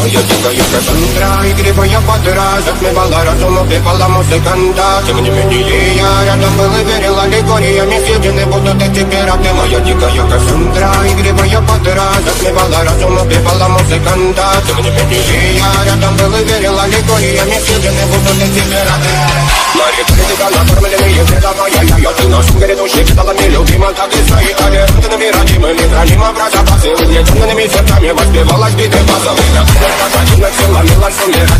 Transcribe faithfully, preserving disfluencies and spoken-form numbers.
моя дикая Кассандра. Игривая подра затмевала разум, убивала музыканта. Тем не менее я рядом был и верил аллегориями съедены будут эти пираты. Моя дикая Кассандра. Игривая подра затмевала разум, убивала музыканта. Тем не менее я рядом был и верил аллегориями съедены будут эти пираты. Мария критика, накормленные предавая я. Ты нашим грядущим кидалами любима, так и свои талентами родимыми. Храним образа базы, угнетенными сердцами воспевалась биты базовых. Наконец, силами лансумера.